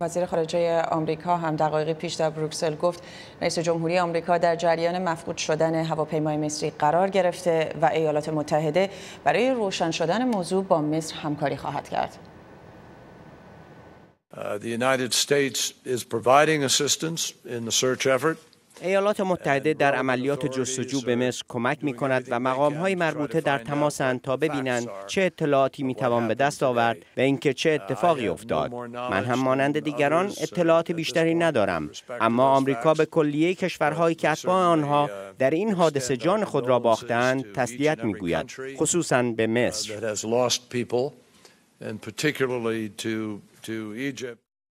وزیر خارجه آمریکا هم دقایقی پیش در بروکسل گفت رئیس جمهوری آمریکا در جریان مفقود شدن هواپیمای مصری قرار گرفته و ایالات متحده برای روشن شدن موضوع با مصر همکاری خواهد کرد. The United States is providing assistance in the search effort. ایالات متحده در عملیات جستجو به مصر کمک می کند و مقام‌های مربوطه در تماسند تا ببینند چه اطلاعاتی می توان به دست آورد و اینکه چه اتفاقی افتاد. من هم مانند دیگران اطلاعات بیشتری ندارم، اما آمریکا به کلیه کشورهایی که اتباع آنها در این حادثه جان خود را باختند تسلیت می گوید، خصوصاً به مصر.